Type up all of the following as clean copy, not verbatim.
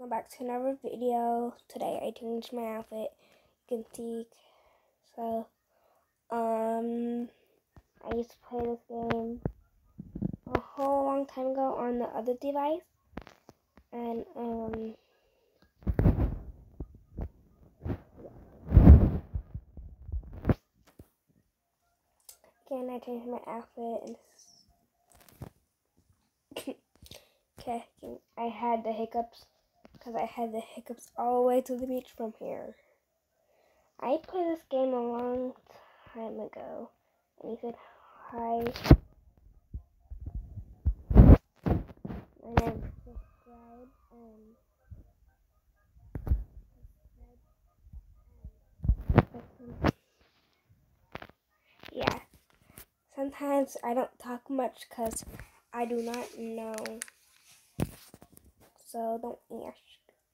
welcome back to another video. Today I changed my outfit. You can see. So, I used to play this game a whole long time ago on the other device. And, again, I changed my outfit and okay, I had the hiccups because I had the hiccups all the way to the beach from here. I played this game a long time ago, and he said hi. And then subscribe and yeah. Sometimes I don't talk much because I do not know, so don't ask.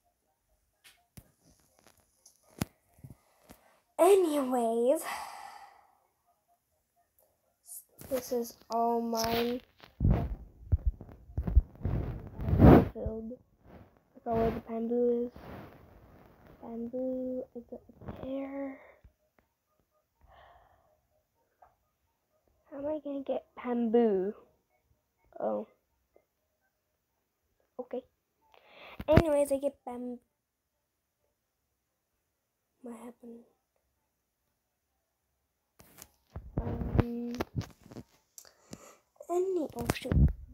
Anyways, this is all mine. Filled. Look at where the bamboo is. Bamboo is up there. How am I gonna get bamboo? Oh. Okay. Anyways, I get bamboo. What happened? Oh shoot.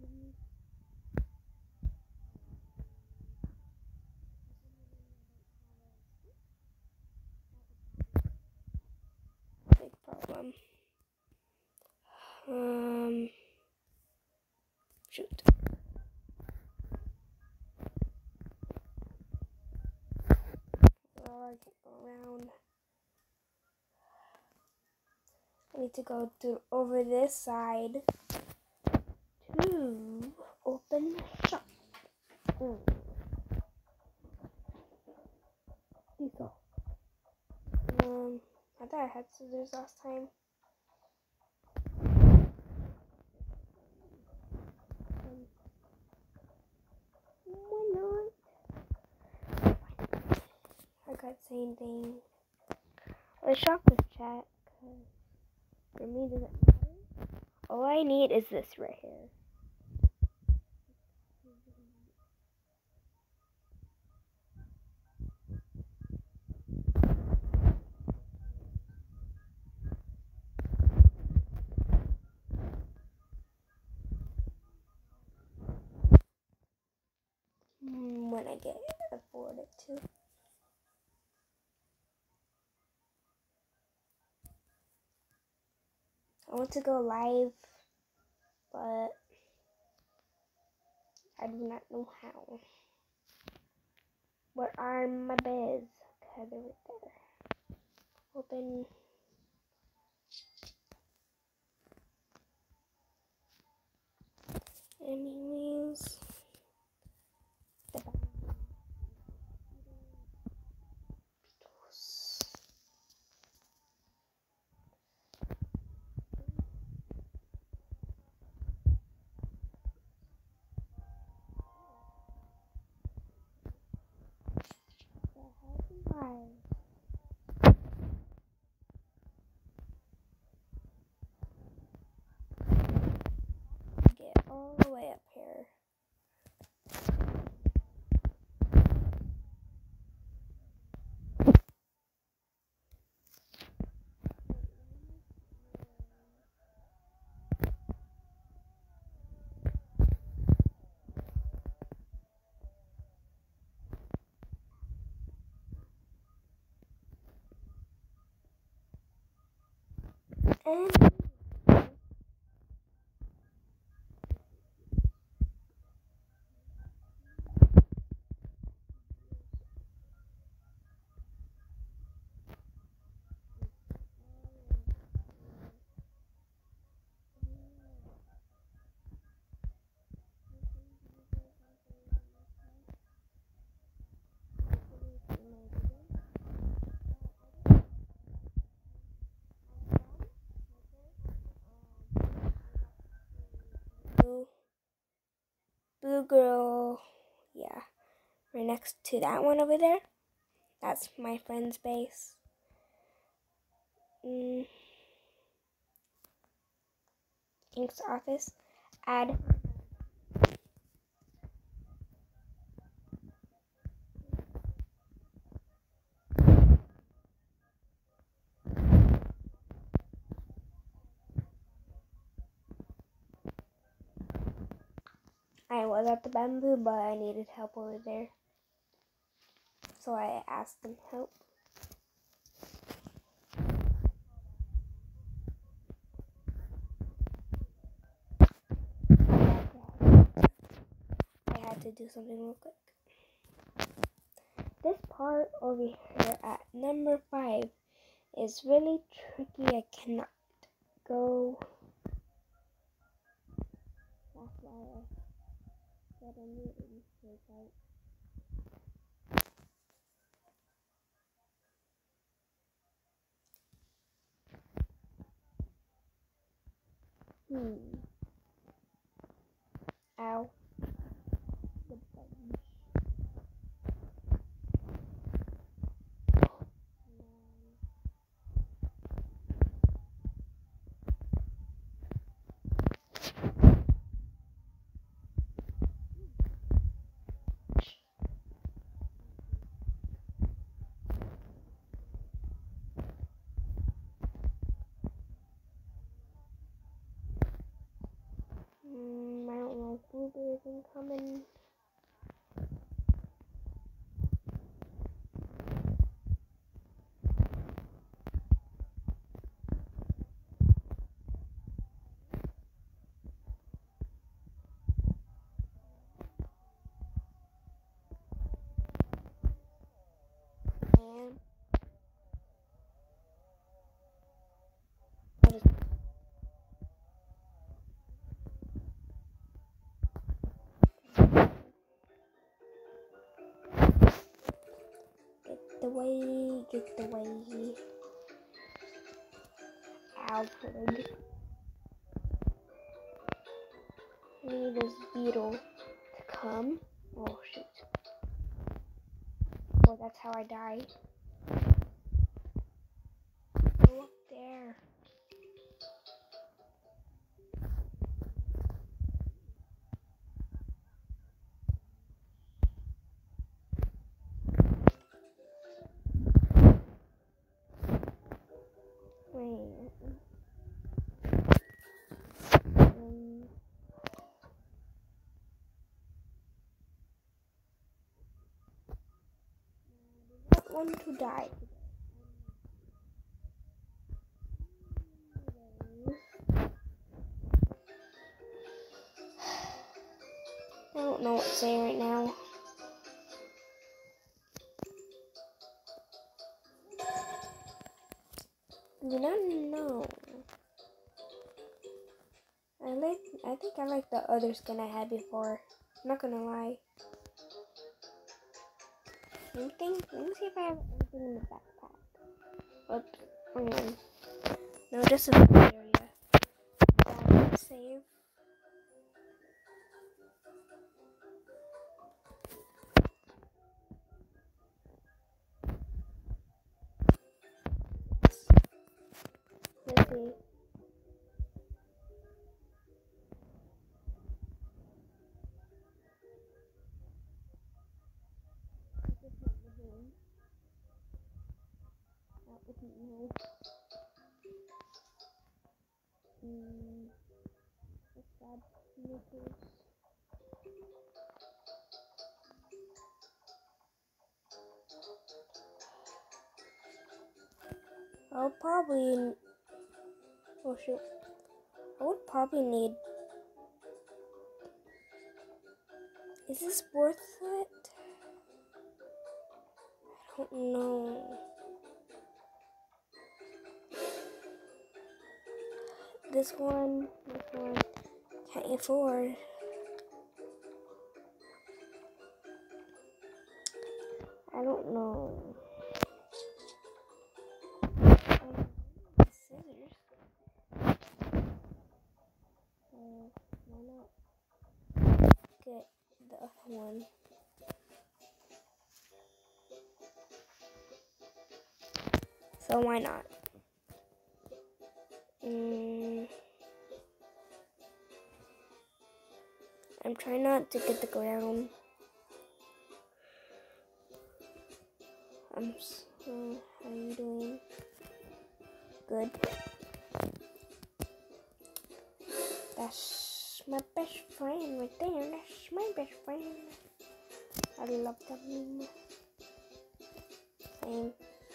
Big problem. Shoot. Oh, I can't go around. I need to go through over this side to open the shop. I thought I had scissors last time. Why not? I got the same thing. Let's shop this chat, because for me, doesn't matter. All I need is this right here. When I get afford it to. I want to go live, but I do not know how. Where are my beds? Okay, they're right there. Open. Anyways. Get all the way up here. And blue girl, yeah. right next to that one over there. That's my friend's base. King's office. Add. I was at the bamboo, but I needed help over there. So I asked them help. I had to do something real quick. This part over here at number 5 is really tricky. I cannot go. That's why I said I need a mistake out. Ow. The buttons. I don't know if blueberries incoming. Get the way. Alfred. I need this beetle to come. Oh shoot. Well, that's how I die. Go up there. Wait. I want to die. I don't know what to say right now. Do not know. I think I like the other skin I had before. I'm not gonna lie. Anything? Let me see if I have anything in the backpack. Oops. Hang on. No, just a area. Save. Let's see. Let's add sneakers. I'll probably. Oh shoot. I would probably need. Is this worth it? I don't know. This one. Can't afford. I don't know. Scissors. Why not get the other one? So why not? I'm trying not to get the ground. So, how are you doing? Good. That's my best friend right there. That's my best friend. I love them. Same.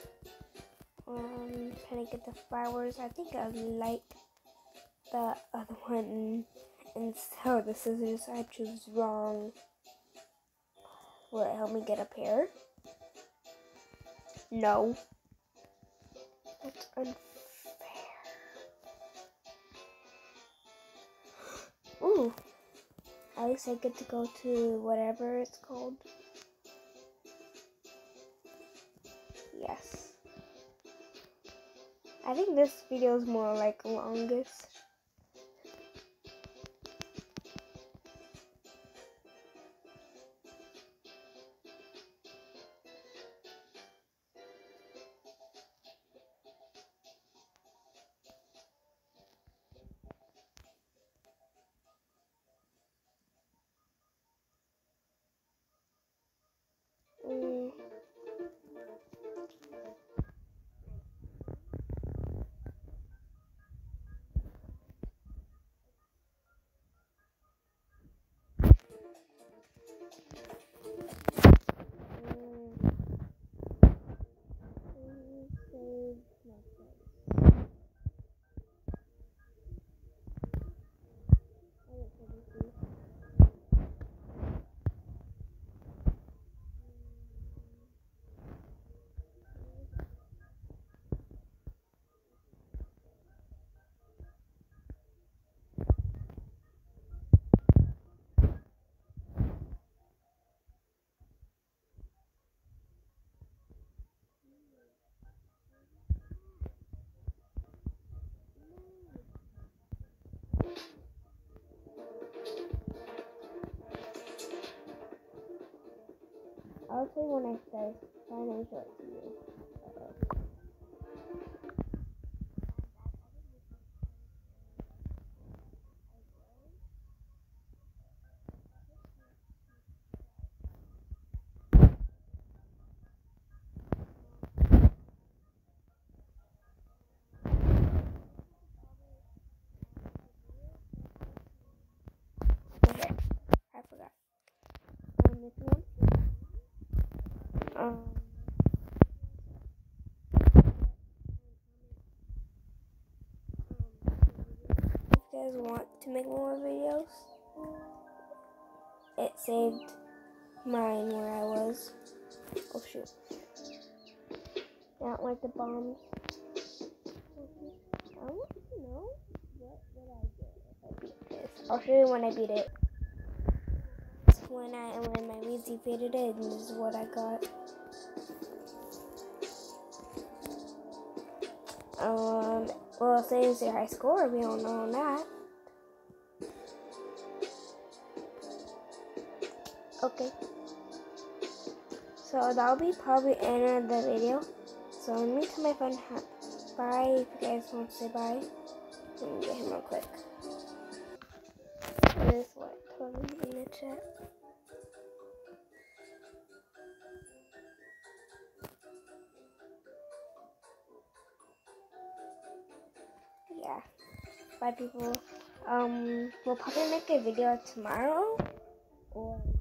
Trying to get the flowers. I think I like the other one instead of the scissors. I choose wrong. Will it help me get a pair? No. That's unfair. Ooh. At least I get to go to whatever it's called. Yes. I think this video is more like longest. I'll say when I start trying to show it to you. Okay, I forgot. If you want, if you guys want to make more videos, it saved mine where I was. Oh shoot! I don't like the bombs. I want to know what did I get if I beat this. I'll show you when I beat it. When my leads defeated it, and this is what I got. Well, it says your high score. We don't know that. Okay. So that'll be probably end of the video. So let me tell my friend bye. If you guys want to say bye, let me get him real quick. What is what? Tell him in the chat. Yeah. Bye, people. We'll probably make a video tomorrow or